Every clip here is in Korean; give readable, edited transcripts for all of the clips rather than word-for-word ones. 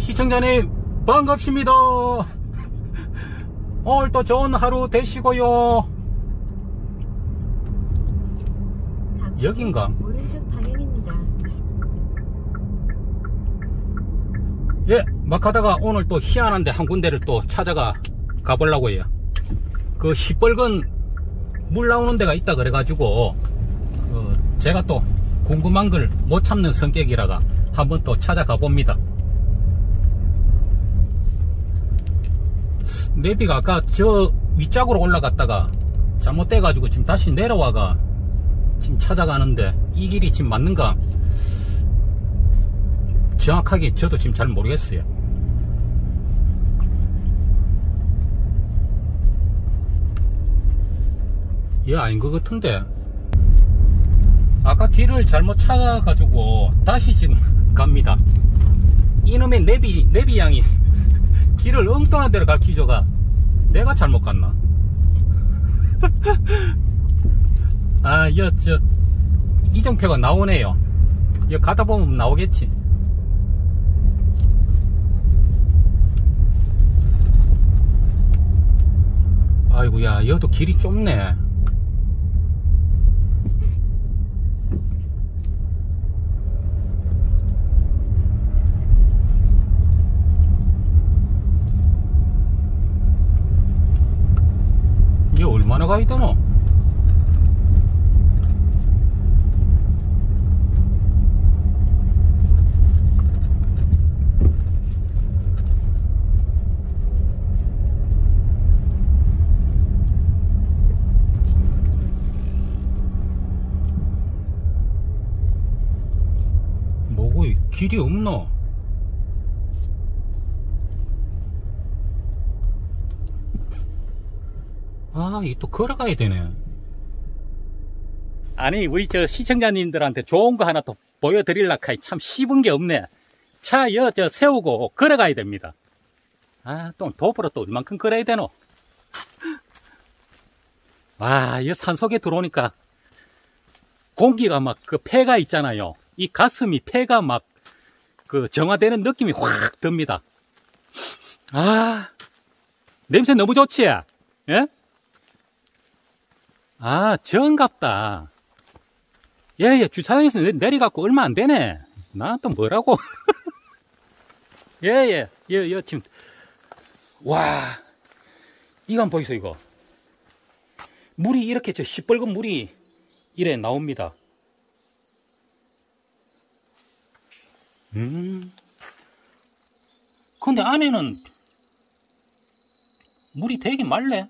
시청자님 반갑습니다. 오늘도 좋은 하루 되시고요. 여긴가? 오른쪽 방향입니다. 예, 막 가다가 오늘 또 희한한데 한 군데를 또 찾아가 가보려고 해요. 그 시뻘건 물 나오는 데가 있다 그래가지고 제가 또 궁금한 걸 못 참는 성격이라가 한번 또 찾아가 봅니다. 내비가 아까 저 위쪽으로 올라갔다가 잘못돼가지고 지금 다시 내려와가 지금 찾아가는데 이 길이 지금 맞는가 정확하게 저도 지금 잘 모르겠어요. 얘 아닌 것 같은데 아까 길을 잘못 찾아가지고 다시 지금 갑니다. 이놈의 내비 양이 길을 엉뚱한 데로 가르치줘가 내가 잘못 갔나? 아, 이정표가 나오네요. 여 가다 보면 나오겠지. 아이고야, 여도 길이 좁네. 이게 얼마나 가야 되노? 뭐고 길이 없노? 아, 이 또 걸어가야 되네. 아니, 우리 저 시청자님들한테 좋은 거 하나 또 보여드릴라카이 참 씹은 게 없네. 차 세우고 걸어가야 됩니다. 아, 또 도보로 또 얼만큼 걸어야 되노? 와, 이 산속에 들어오니까 공기가 막 그 폐가 있잖아요. 이 가슴이 폐가 막 그 정화되는 느낌이 확 듭니다. 아, 냄새 너무 좋지? 예? 아, 정갑다. 예, 주차장에서 내려갖고 얼마 안 되네. 나 또 뭐라고? 예, 지금. 와, 이거 한번 보이소, 이거. 물이 이렇게 시뻘건 물이 이래 나옵니다. 근데 안에는 물이 되게 맑네.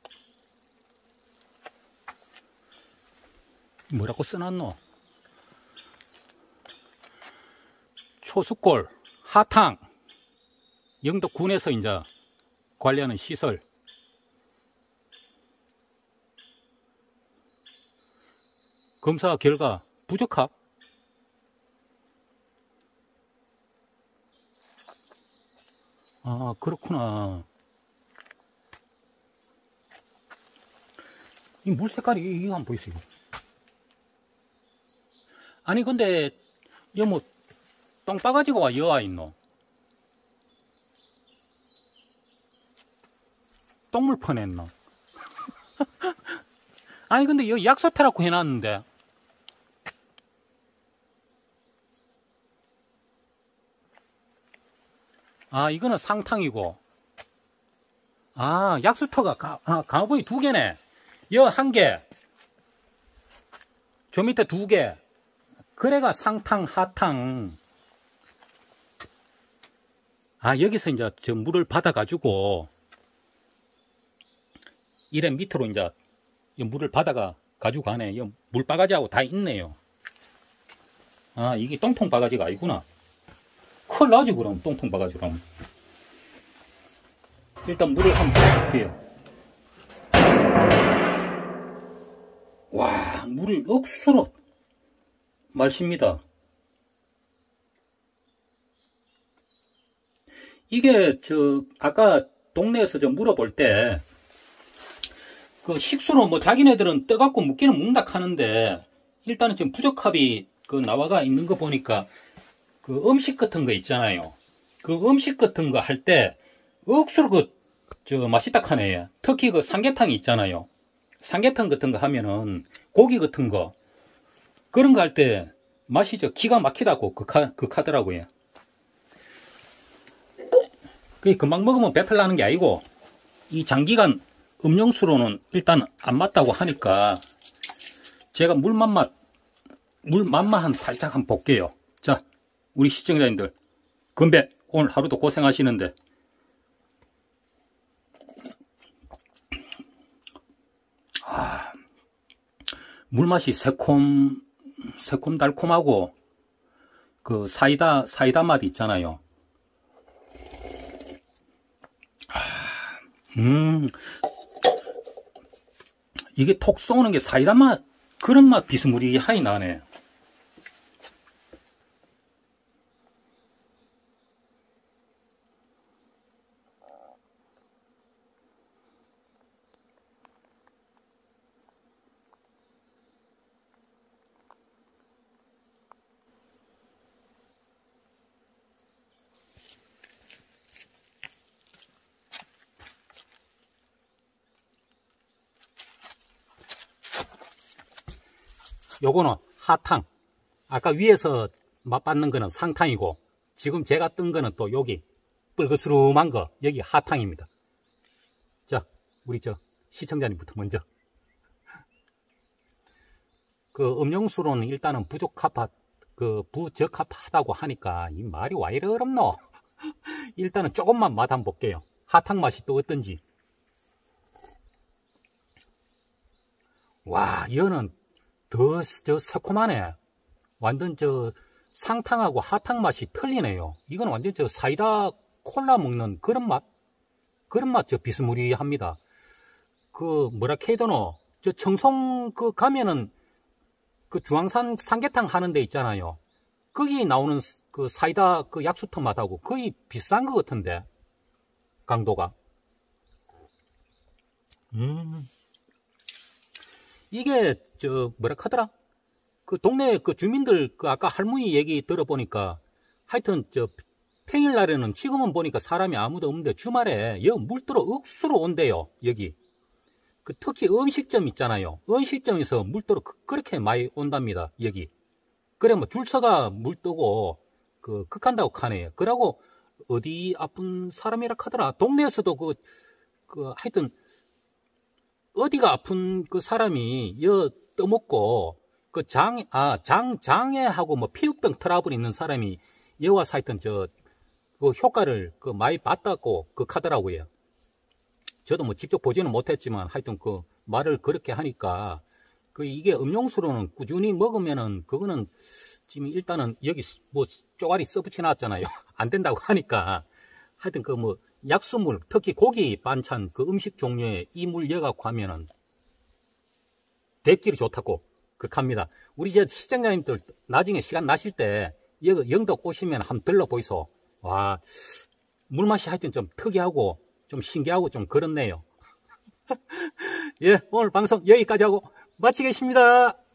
뭐라고 써놨노? 초수골, 하탕, 영덕군에서 이제 관리하는 시설. 검사 결과 부적합. 아, 그렇구나. 이 물 색깔이 이거 한번 보이세요? 아니 근데 여 뭐 똥바가지가 와 여와 있노? 똥물 퍼냈노? 아니 근데 여기 약수터라고 해놨는데. 아, 이거는 상탕이고. 아, 약수터가 가보이 2개네. 여 1개. 저 밑에 2개. 그래가 상탕, 하탕. 아, 여기서 이제 저 물을 받아가지고, 이래 밑으로 이제 물을 받아가 가지고 가네. 물바가지하고 다 있네요. 아, 이게 똥통 바가지가 아니구나. 큰일 나지, 그럼, 똥통 바가지라면. 일단 물을 한번 볼게요. 와, 물이 억수로 맑습니다. 이게 아까 동네에서 물어볼 때 그 식수로 뭐 자기네들은 떠갖고 묻기는 묵다 하는데 일단은 지금 부적합이 나와가 있는 거 보니까 그 음식 같은 거 있잖아요. 그 음식 같은 거 할 때 억수로 맛있다 하네. 특히 그 삼계탕이 있잖아요. 삼계탕 같은 거 하면은 고기 같은 거 그런 거 할 때 맛이 기가 막히다고 극하더라고요. 그 금방 먹으면 배탈 나는 게 아니고 이 장기간 음용수로는 일단 안 맞다고 하니까 제가 물 맛만 한 살짝 한번 볼게요. 자, 우리 시청자님들 건배 오늘 하루도 고생하시는데 물맛이 새콤달콤하고 그 사이다 맛 있잖아요. 이게 톡 쏘는 게 사이다 맛 그런 맛 비스무리하게 나네. 요거는 하탕. 아까 위에서 맛봤는 거는 상탕이고 지금 제가 뜬 거는 또 여기 뻘그스름한 거 여기 하탕입니다. 자, 우리 시청자님부터 먼저. 그 음용수로는 일단은 부적합하다고 하니까 이 말이 와 이래 어렵노? 일단은 조금만 맛 한번 볼게요. 하탕 맛이 또 어떤지. 와, 이거는 더 새콤하네. 완전 상탕하고 하탕 맛이 틀리네요. 이건 완전 사이다 콜라 먹는 그런 맛 비스무리합니다. 그 뭐라 캐이더노 청송 가면은 그 중앙산 삼계탕 하는 데 있잖아요. 거기 나오는 그 사이다 그 약수터 맛하고 거의 비싼 것 같은데 강도가. 이게 뭐라 하더라? 그 동네 그 주민들 그 아까 할머니 얘기 들어보니까 하여튼 평일날에는 지금은 보니까 사람이 아무도 없는데 주말에 여기 물들어 억수로 온대요. 여기 그 특히 음식점 있잖아요. 음식점에서 물들어 그렇게 많이 온답니다. 여기 그래 뭐 줄 서가 물 뜨고 그 극한다고 하네요. 그러고 어디 아픈 사람이라 하더라. 동네에서도 하여튼 어디가 아픈 그 사람이 떠먹고 그 장애하고 뭐 피부병 트러블 있는 사람이 와서 하여튼 그 효과를 많이 봤다고 하더라고요. 저도 뭐 직접 보지는 못했지만 하여튼 그 말을 그렇게 하니까 이게 음용수로는 꾸준히 먹으면은 그거는 지금 일단은 여기 뭐 쪼가리 써붙여 놨잖아요. 안 된다고 하니까 하여튼 뭐 약수물 특히 고기 반찬 그 음식 종류에 이 물 여갖고 하면은 대끼리 좋다고 합니다. 우리 시청자님들 나중에 시간 나실 때 여기 영덕 오시면 한번 들러보이소. 와, 물맛이 하여튼 좀 특이하고 좀 신기하고 좀 그렇네요. 예, 오늘 방송 여기까지 하고 마치겠습니다.